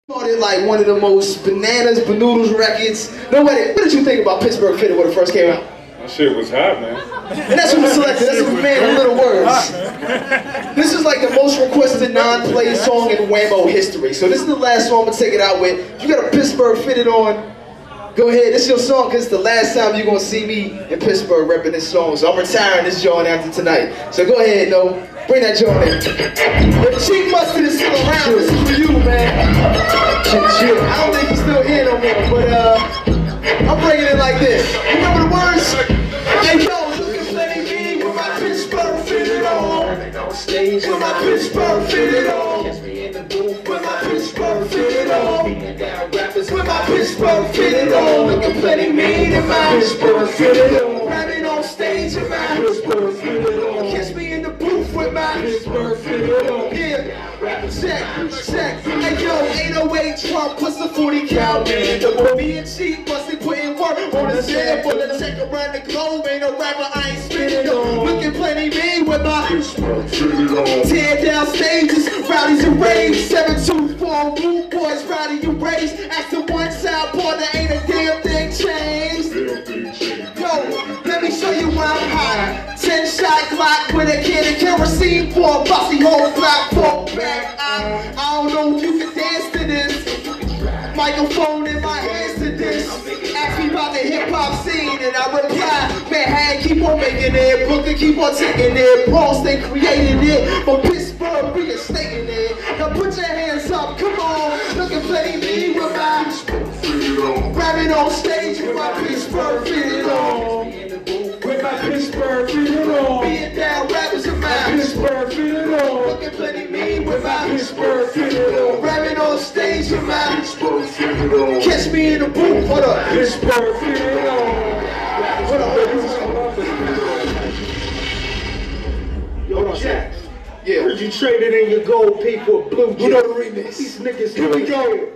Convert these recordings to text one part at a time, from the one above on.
Started like one of the most bananas, banoodles records. No way. What did you think about Pittsburgh Fitted when it first came out? That shit was hot, man. And that's what we selected. That's what we made in little words. This is like the most requested non-play song in Whammo history. So this is the last song I'm gonna take it out with. If you got a Pittsburgh Fitted on, go ahead. This is your song because it's the last time you're gonna see me in Pittsburgh repping this song. So I'm retiring this joint after tonight. So go ahead, no. Bring that joint in. If Chief Mustard is still around, this is for you, man. I don't think he's still here no more, but I'm bringing it like this. You remember the words? Hey yo, look at Plenty Me with my Pittsburgh Fitted on. With my Pittsburgh Fitted on. With my Pittsburgh Fitted on. With my Pittsburgh Fitted on. Look at Plenty Me in my Pittsburgh Fitted on. Rapping on stage in my Pittsburgh Fitted on. Catch me in the booth with my Pittsburgh Fitted on. Yeah. Check. Hey yo, 808 Trump puts the 40 cal in. The boy me and Chief must be putting work on the sample. Let's check around the globe. Ain't a rapper I ain't spitting on. Look at Plenty Me with my Pittsburgh Fitted on. Tear down stages, rallies and raves. 724 Blue Boys, rowdy and raves. Ask the one sound partner, ain't a damn thing changed. Yo, let me show you why I'm high. 10-shot Glock with a can of kerosene for a bossy whole block for back. I don't know if you can dance to this. Microphone in my hands to this. Ask me about the hip-hop scene and I reply, Manhattan keep on making it, Brooklyn keep on taking it, Bronx they created it, but Pittsburgh reinstating it. Now put your hands up, come on, look at Plenty Me with my Pittsburgh Fitted on. Rapping on stage with my Pittsburgh Fitted on. With my Pittsburgh Fitted on. Being down rappers in my Pittsburgh Fitted on. Look at Plenty Me with my Pittsburgh Fitted on. Rapping on stage with my Pittsburgh Fitted on. Catch me in the booth, what up? Pittsburgh Fitted on. What up? Yo, Jack. Yeah. Heard you traded in your gold P for a blue. You know the remix. These niggas, here we go.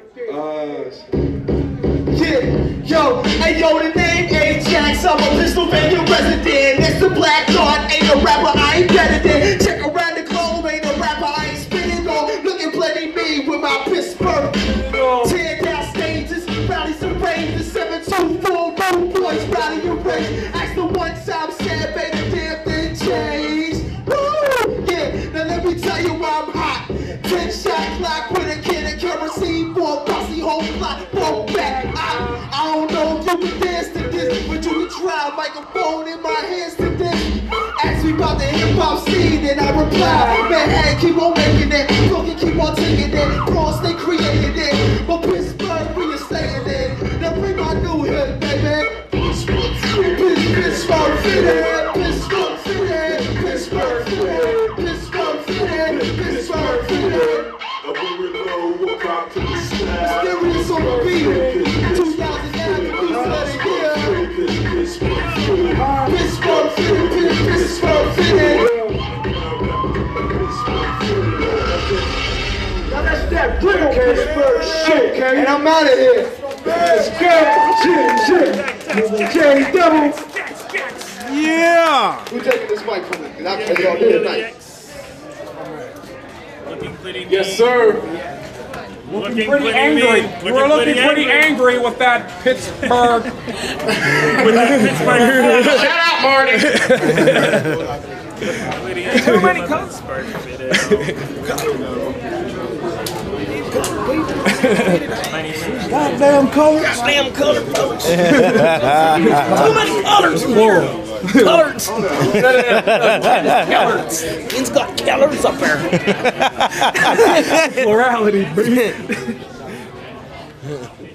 Yeah, yo, hey yo, the name Ajax, I'm a Pennsylvania resident. It's the black card, ain't a rapper I ain't better than. Check around the globe, ain't a rapper I ain't spitting on. Look at Plenty Me with my Pittsburgh. Tear down stages, rallies and raves. 724 Blue Boys, rally and rage. Ask the one time said, baby, damn thing changed. Woo! Yeah, now let me tell you why I'm hot. 10-shot Glock with a can of kerosene for a bossy whole block for back. I don't know if you can dance to this, but you can try. Microphone in my hands to this. Ask me about the hip-hop scene and I reply, Manhattan keep on making it, Brooklyn keep on taking it, Bronx they created it, but Pittsburgh reinstated it. Now bring my new hit, baby. Pittsburgh Fitted, Pittsburgh Fitted, Pittsburgh Fitted, Pittsburgh Fitted, Pittsburgh Fitted. Mysterious on the beat. 2009, we said it here. Pittsburgh Fitted, Pittsburgh Fitted. Now that's that real Pittsburgh shit, and I'm out of here. Let's go. J Double. Yeah. Who's taking this mic from me? Because I can't y'all do tonight. Yes, sir. Looking pretty angry. You were looking pretty angry with that Pittsburgh. Shout out, Marty. Too many colors. Goddamn colors. Goddamn color, folks. Too many colors here. Colors. Colors. It's got colors up there. Plurality, baby.